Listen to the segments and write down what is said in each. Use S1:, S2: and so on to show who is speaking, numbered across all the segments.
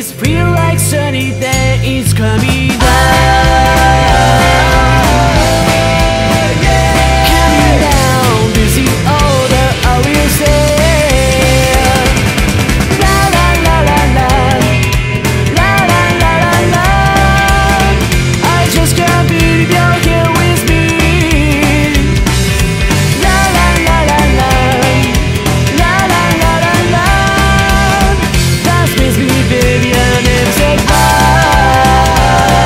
S1: days feel like sunny days coming down. Coming down, this is all that I will say. La la la la la, la la la la la. I just can't believe you're here with me. La la la la la, la la la la la. Dance with me, baby, and never say bye.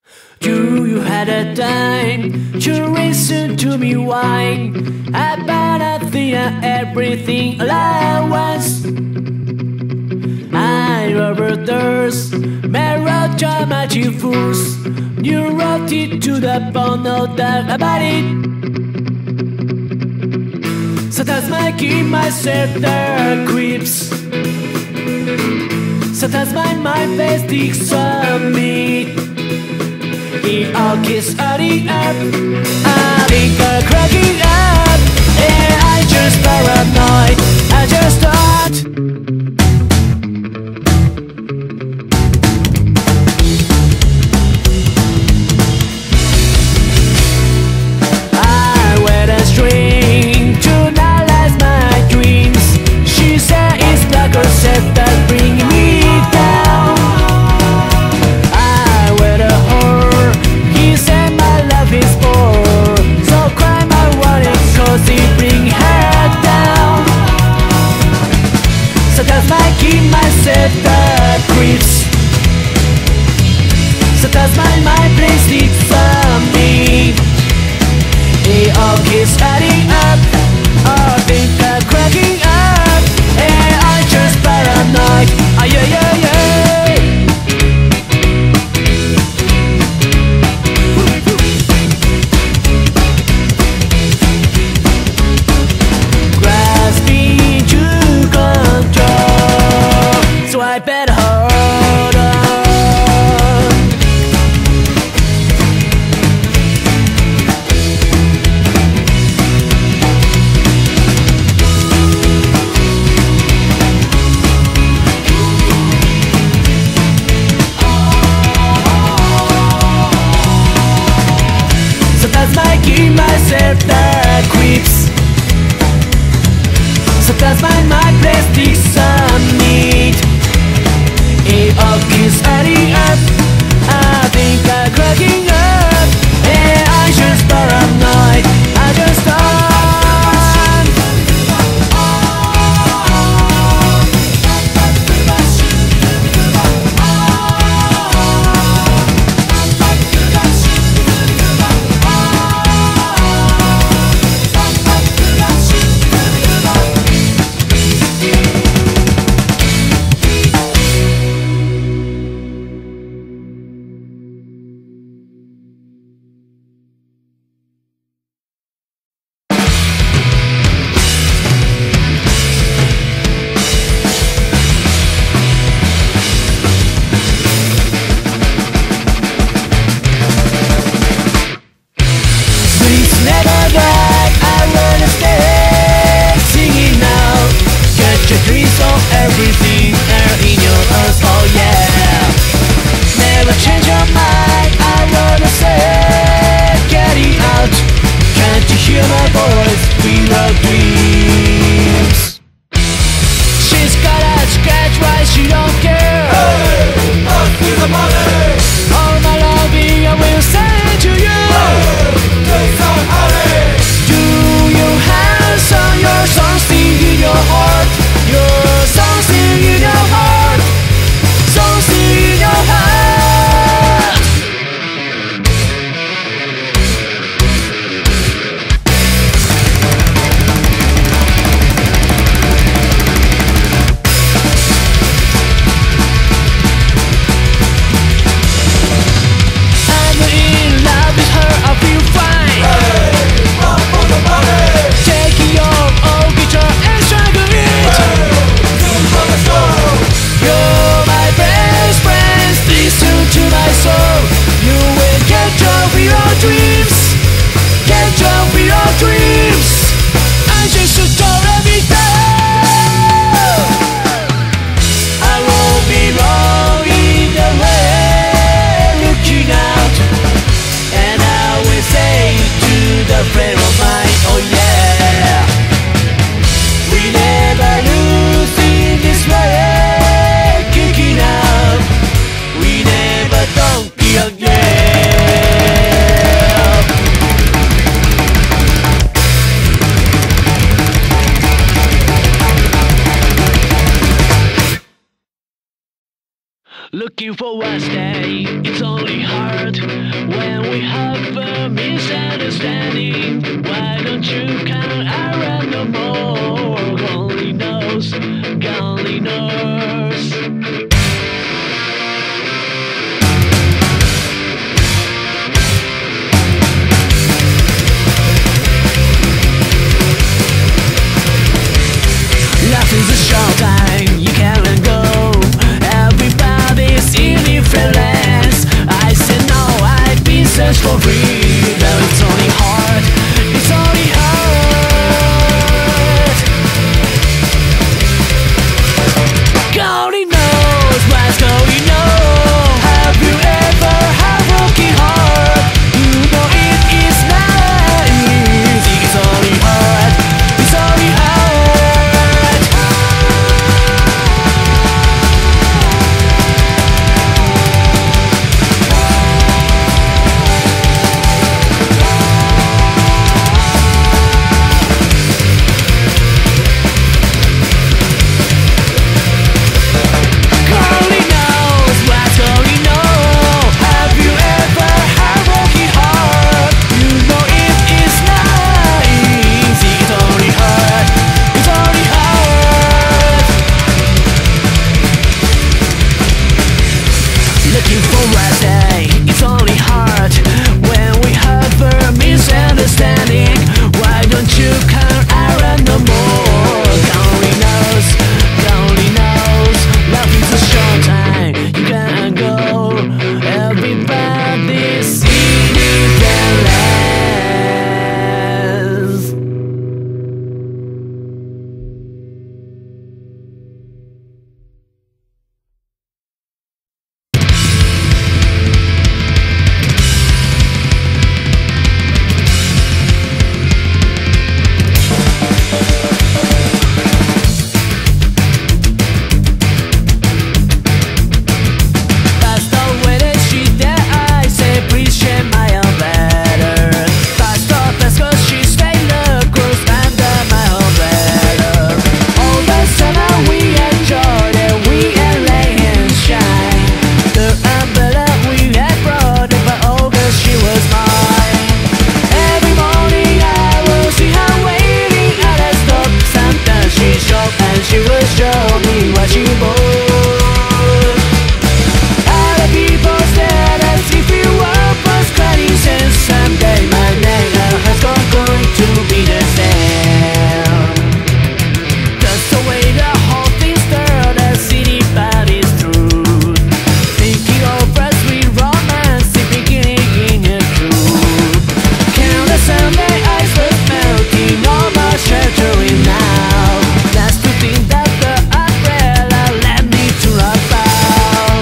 S1: Do you had a time to listen to me whine about nothing and everything all at once? I overdose, melodramatic fools. You wrote it to the bone, no doubt about it. Sometimes I keep myself the creeps. Sometimes my mind plays sticks on me. It all keeps adding up. I think I'm cracking up, and I just paranoid. I just thought I went astray to analyze my dreams. She said it's like herself that's bringing me down. I went a whore. He said my love is poor, so crime I want it 'cause it bring her down. Sometimes I keep myself the creeps. Sometimes my mind plays tricks on me. It all keeps adding up. I think I'm cracking up, and I'm just paranoid. Ah, yeah, yeah, yeah. Grasping to control, so I better hold on. Sometimes I give myself the creeps. Sometimes my mind plays tricks on me. It all keeps adding up. I think I'm cracking up, and I'm just paranoid. I just thought never die, I wanna stay singing now. Get your dreams on everything there in your eyes, oh yeah. Never change your mind, I wanna say, get it out. Can't you hear my voice, without dreams? She's got a scratch, why she don't care?
S2: Hey, up to the money.
S1: All my loving I will send to you.
S2: Take some honey.
S1: Do you have your song sing in your heart? Your song sing in your heart. Song sing in your heart. I'm in love with her, I feel fine.
S2: Hey, up for the money.
S1: Taking your old guitar and struggle it.
S2: Hey, good for the show.
S1: You're my best friend, listen to my soul. You will catch up with your dreams. Catch up with your dreams. I just adore every day. I won't be wrong in the way looking out. And I will say to the friend of mine, oh yeah, we never lose in this way, kicking out. We never don't give up. Looking for one day, it's only hard. search for freedom. It's only hard, it's only hard. God only knows what's going on. Have you ever had a broken heart? You know it is not easy. It's only hard, it's only hard. Misunderstanding, why don't you come around no more? God only knows, love is a short time, you gotta go. Everybody's seen it and less. She will show me what she bought. Other people said as if you were postcarding, since someday my name has not going to be the same. That's the way the whole thing started, as anybody's truth. Thinking of us with romance, the beginning in a truth. Count the Sunday ice was melting, no more sheltering now. That's to think that the umbrella led me to a bow.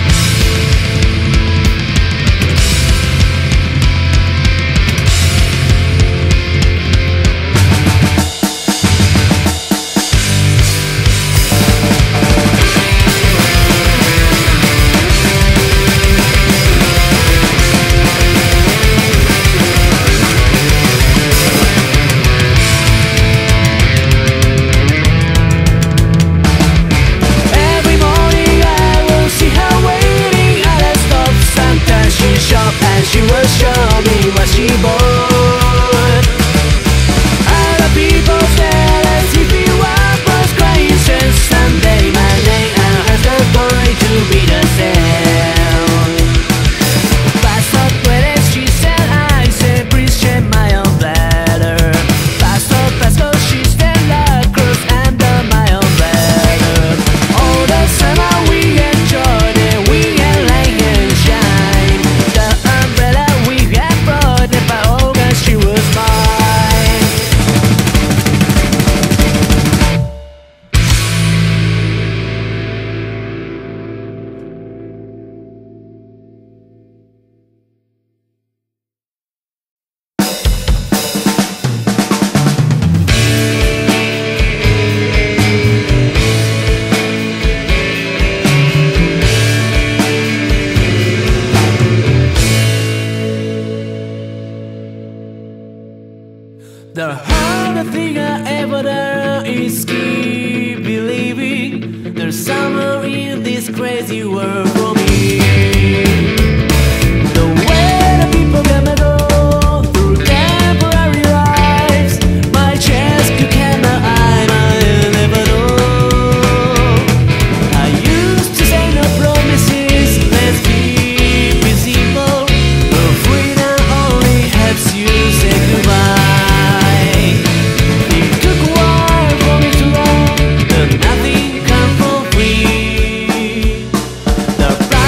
S1: Every morning I will see her waiting at a stop. Sometimes she shop and she will show me what she bought. Other people said as if you were was crying, since someday my name has not going to be the same. Fast up with it, she said, I said, please check my umbrella. Fast up, she said, love cruise under my umbrella. All the summer we enjoyed it, we had light and shine. The umbrella we had brought it by August, she was mine. The hardest thing I ever done is keep believing there's someone in this crazy world for me. The way the people come and go through temporary lives, my chest could catch my eye, I'll never know. I used to say no promises, let's be simple, but freedom only helps you say goodbye. The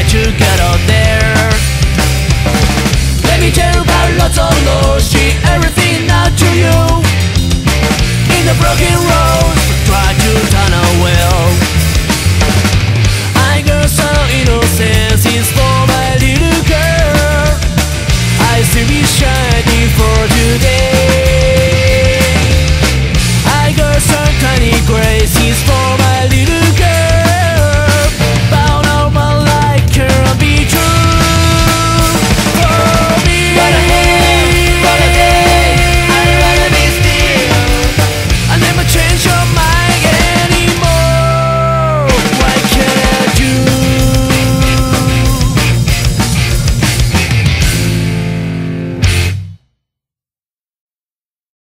S1: try to get out there. Let me tell you about lots of lost